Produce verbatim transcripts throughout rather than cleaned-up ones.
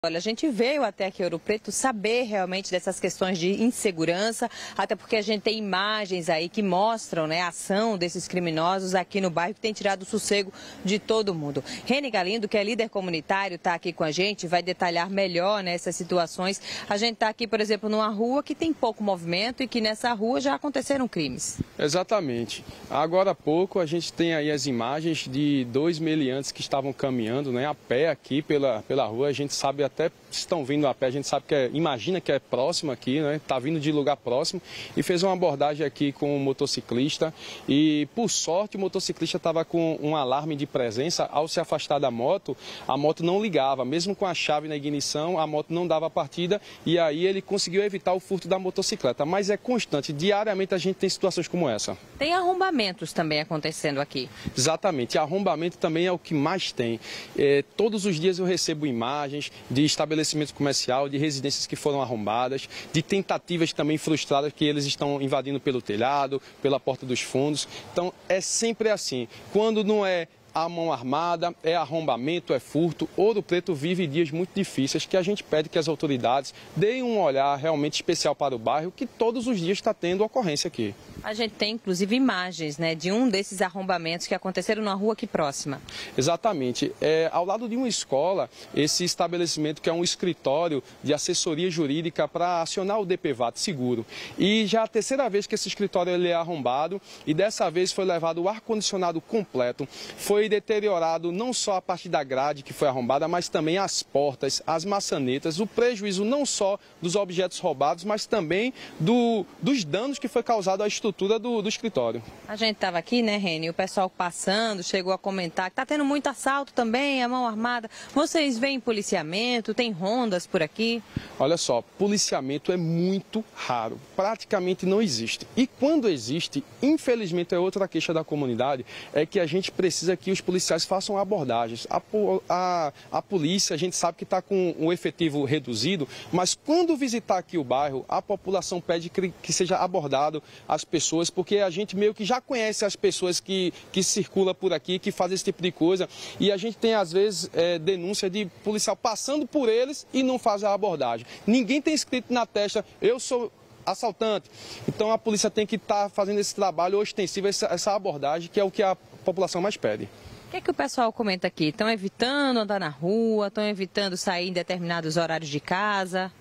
Olha, a gente veio até aqui em Ouro Preto saber realmente dessas questões de insegurança, até porque a gente tem imagens aí que mostram, né, a ação desses criminosos aqui no bairro, que tem tirado o sossego de todo mundo. Reni Galindo, que é líder comunitário, está aqui com a gente, vai detalhar melhor, né, essas situações. A gente está aqui, por exemplo, numa rua que tem pouco movimento e que nessa rua já aconteceram crimes. Exatamente. Agora há pouco a gente tem aí as imagens de dois meliantes que estavam caminhando, né, a pé aqui pela, pela rua. A gente sabe até estão vindo a pé, a gente sabe que é, imagina que é próximo aqui, né? Está vindo de lugar próximo e fez uma abordagem aqui com o motociclista e, por sorte, o motociclista estava com um alarme de presença. Ao se afastar da moto, a moto não ligava, mesmo com a chave na ignição, a moto não dava partida e aí ele conseguiu evitar o furto da motocicleta. Mas é constante, diariamente a gente tem situações como essa. Tem arrombamentos também acontecendo aqui. Exatamente, arrombamento também é o que mais tem. É, todos os dias eu recebo imagens de estabelecimento comercial, de residências que foram arrombadas, de tentativas também frustradas que eles estão invadindo pelo telhado, pela porta dos fundos. Então é sempre assim, quando não é a mão armada, é arrombamento, é furto. Ouro Preto vive dias muito difíceis que a gente pede que as autoridades deem um olhar realmente especial para o bairro, que todos os dias está tendo ocorrência aqui. A gente tem, inclusive, imagens, né, de um desses arrombamentos que aconteceram na rua aqui próxima. Exatamente. É, ao lado de uma escola, esse estabelecimento que é um escritório de assessoria jurídica para acionar o D P V A T seguro. E já é a terceira vez que esse escritório ele é arrombado e dessa vez foi levado o ar-condicionado completo. Foi deteriorado não só a parte da grade que foi arrombada, mas também as portas, as maçanetas, o prejuízo não só dos objetos roubados, mas também do, dos danos que foi causado à estrutura Do, do escritório. A gente estava aqui, né, Reni? O pessoal passando, chegou a comentar que está tendo muito assalto também, a mão armada. Vocês veem policiamento, tem rondas por aqui? Olha só, policiamento é muito raro, praticamente não existe. E quando existe, infelizmente é outra queixa da comunidade, é que a gente precisa que os policiais façam abordagens. A, a, a polícia, a gente sabe que está com um efetivo reduzido, mas quando visitar aqui o bairro, a população pede que, que seja abordado as pessoas pessoas, porque a gente meio que já conhece as pessoas que, que circulam por aqui, que fazem esse tipo de coisa, e a gente tem às vezes é, denúncia de policial passando por eles e não faz a abordagem. Ninguém tem escrito na testa, eu sou assaltante. Então a polícia tem que estar tá fazendo esse trabalho ostensivo, essa, essa abordagem, que é o que a população mais pede. O que é que o pessoal comenta aqui? Estão evitando andar na rua, estão evitando sair em determinados horários de casa?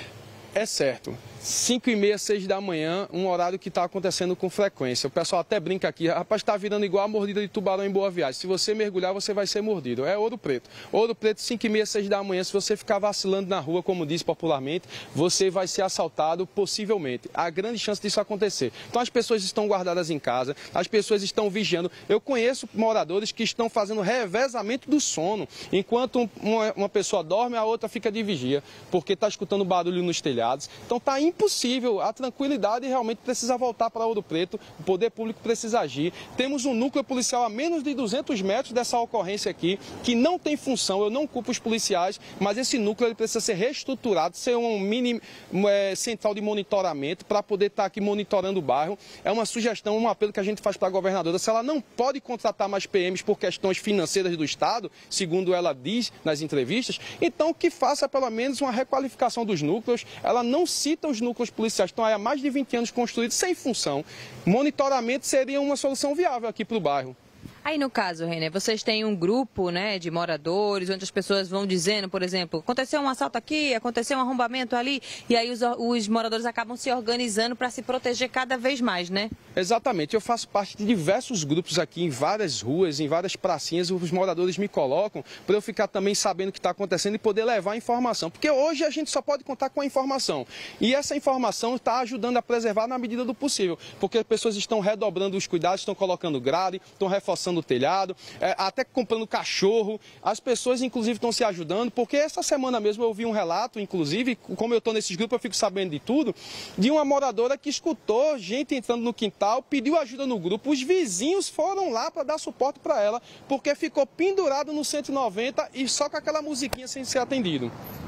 É certo. cinco e meia, seis da manhã, um horário que está acontecendo com frequência. O pessoal até brinca aqui, rapaz, está virando igual a mordida de tubarão em Boa Viagem. Se você mergulhar, você vai ser mordido. É Ouro Preto. Ouro Preto, cinco e meia, seis da manhã, se você ficar vacilando na rua, como diz popularmente, você vai ser assaltado possivelmente. Há grande chance disso acontecer. Então as pessoas estão guardadas em casa, as pessoas estão vigiando. Eu conheço moradores que estão fazendo revezamento do sono. Enquanto uma, uma pessoa dorme, a outra fica de vigia, porque está escutando barulho nos telhados. Então está impossível, a tranquilidade realmente precisa voltar para Ouro Preto, o poder público precisa agir. Temos um núcleo policial a menos de duzentos metros dessa ocorrência aqui, que não tem função, eu não culpo os policiais, mas esse núcleo ele precisa ser reestruturado, ser um mini é, central de monitoramento para poder estar aqui monitorando o bairro. É uma sugestão, um apelo que a gente faz para a governadora, se ela não pode contratar mais P Ms por questões financeiras do Estado, segundo ela diz nas entrevistas, então que faça pelo menos uma requalificação dos núcleos. Ela não cita os núcleos policiais, estão há mais de vinte anos construídos sem função. Monitoramento seria uma solução viável aqui para o bairro. Aí no caso, René, vocês têm um grupo, né, de moradores, onde as pessoas vão dizendo, por exemplo, aconteceu um assalto aqui, aconteceu um arrombamento ali, e aí os, os moradores acabam se organizando para se proteger cada vez mais, né? Exatamente, eu faço parte de diversos grupos aqui em várias ruas, em várias pracinhas, os moradores me colocam para eu ficar também sabendo o que está acontecendo e poder levar a informação, porque hoje a gente só pode contar com a informação, e essa informação está ajudando a preservar na medida do possível, porque as pessoas estão redobrando os cuidados, estão colocando grade, estão reforçando no telhado, é, até comprando cachorro. As pessoas, inclusive, estão se ajudando, porque essa semana mesmo eu vi um relato, inclusive, como eu estou nesses grupos, eu fico sabendo de tudo, de uma moradora que escutou gente entrando no quintal, pediu ajuda no grupo, os vizinhos foram lá para dar suporte para ela, porque ficou pendurado no cento e noventa e só com aquela musiquinha sem ser atendido.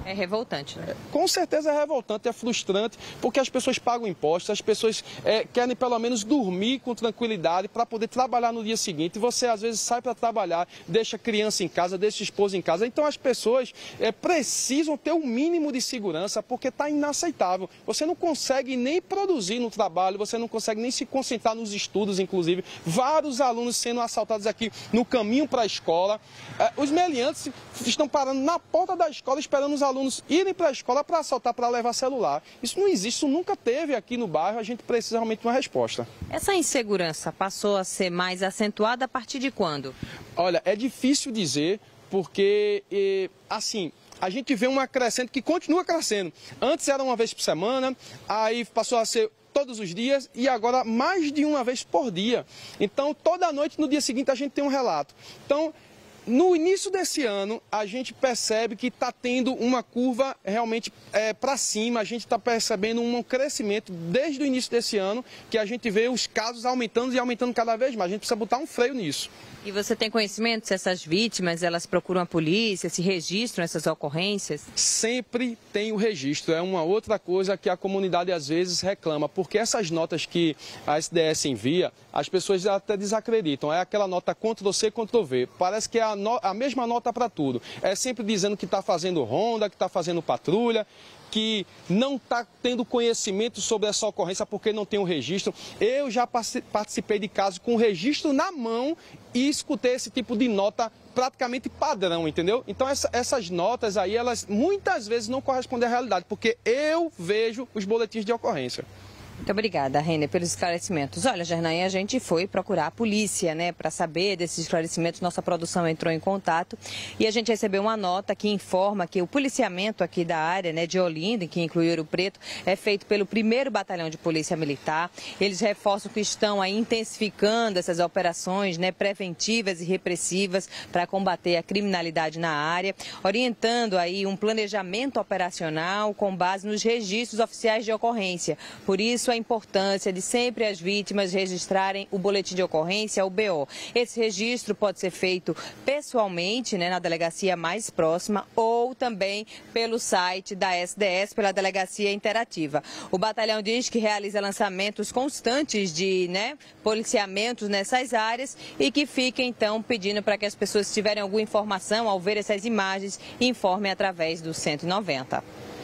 É revoltante, né? Com certeza é revoltante, é frustrante, porque as pessoas pagam impostos, as pessoas é, querem pelo menos dormir com tranquilidade para poder trabalhar no dia seguinte. E você às vezes sai para trabalhar, deixa a criança em casa, deixa a esposa em casa. Então as pessoas é, precisam ter um mínimo de segurança, porque está inaceitável. Você não consegue nem produzir no trabalho, você não consegue nem se concentrar nos estudos, inclusive. Vários alunos sendo assaltados aqui no caminho para a escola. É, os meliantes estão parando na porta da escola esperando os alunos irem para a escola para assaltar, para levar celular. Isso não existe, isso nunca teve aqui no bairro, a gente precisa realmente de uma resposta. Essa insegurança passou a ser mais acentuada a partir de quando? Olha, é difícil dizer, porque, assim, a gente vê uma crescente que continua crescendo. Antes era uma vez por semana, aí passou a ser todos os dias e agora mais de uma vez por dia. Então, toda noite, no dia seguinte, a gente tem um relato. Então, no início desse ano, a gente percebe que está tendo uma curva realmente é, para cima, a gente está percebendo um crescimento desde o início desse ano, que a gente vê os casos aumentando e aumentando cada vez mais. A gente precisa botar um freio nisso. E você tem conhecimento se essas vítimas, elas procuram a polícia, se registram essas ocorrências? Sempre tem o registro, é uma outra coisa que a comunidade às vezes reclama, porque essas notas que a S D S envia, as pessoas até desacreditam, é aquela nota Ctrl C, Ctrl V, parece que é a, no, a mesma nota para tudo, é sempre dizendo que está fazendo ronda, que está fazendo patrulha, que não está tendo conhecimento sobre essa ocorrência porque não tem o registro. Eu já participei de casos com o registro na mão e escutei esse tipo de nota praticamente padrão, entendeu? Então essa, essas notas aí, elas muitas vezes não correspondem à realidade, porque eu vejo os boletins de ocorrência. Muito obrigada, Renner, pelos esclarecimentos. Olha, Gernaine, a gente foi procurar a polícia, né, para saber desses esclarecimentos. Nossa produção entrou em contato e a gente recebeu uma nota que informa que o policiamento aqui da área, né, de Olinda, que inclui Ouro Preto, é feito pelo primeiro Batalhão de Polícia Militar. Eles reforçam que estão aí intensificando essas operações, né, preventivas e repressivas para combater a criminalidade na área, orientando aí um planejamento operacional com base nos registros oficiais de ocorrência. Por isso, a importância de sempre as vítimas registrarem o boletim de ocorrência, o B O. Esse registro pode ser feito pessoalmente, né, na delegacia mais próxima ou também pelo site da S D S, pela delegacia interativa. O batalhão diz que realiza lançamentos constantes de, né, policiamentos nessas áreas e que fica então pedindo para que as pessoas, se tiverem alguma informação ao ver essas imagens, informem através do cento e noventa.